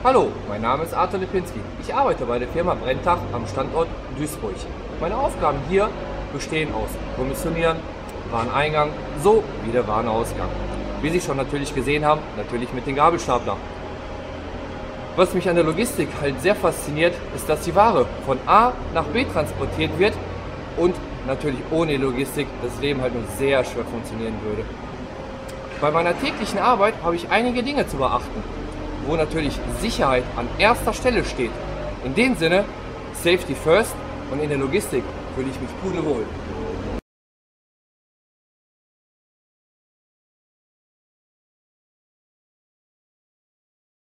Hallo, mein Name ist Arthur Lipinski. Ich arbeite bei der Firma Brenntag am Standort Duisburg. Meine Aufgaben hier bestehen aus Kommissionieren, Wareneingang sowie der Warenausgang. Wie Sie schon natürlich gesehen haben, natürlich mit dem Gabelstapler. Was mich an der Logistik halt sehr fasziniert, ist, dass die Ware von A nach B transportiert wird und natürlich ohne Logistik das Leben halt nur sehr schwer funktionieren würde. Bei meiner täglichen Arbeit habe ich einige Dinge zu beachten, wo natürlich Sicherheit an erster Stelle steht. In dem Sinne, Safety first, und in der Logistik fühle ich mich pudelwohl.